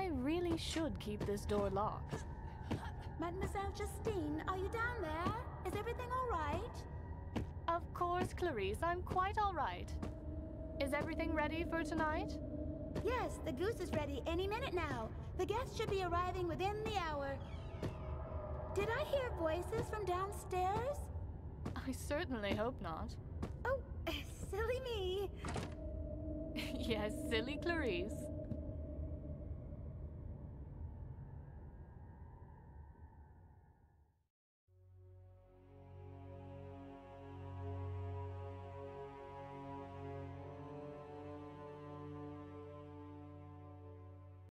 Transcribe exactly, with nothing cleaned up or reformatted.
I really should keep this door locked. Mademoiselle Justine, are you down there? Is everything all right? Of course, Clarice, I'm quite all right. Is everything ready for tonight? Yes, the goose is ready any minute now. The guests should be arriving within the hour. Did I hear voices from downstairs? I certainly hope not. Oh, silly me. Yes, silly Clarice.